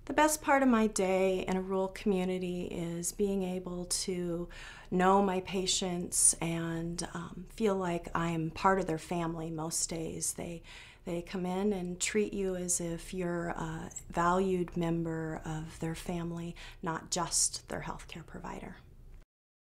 The best part of my day in a rural community is being able to know my patients and feel like I'm part of their family most days. They come in and treat you as if you're a valued member of their family, not just their healthcare provider.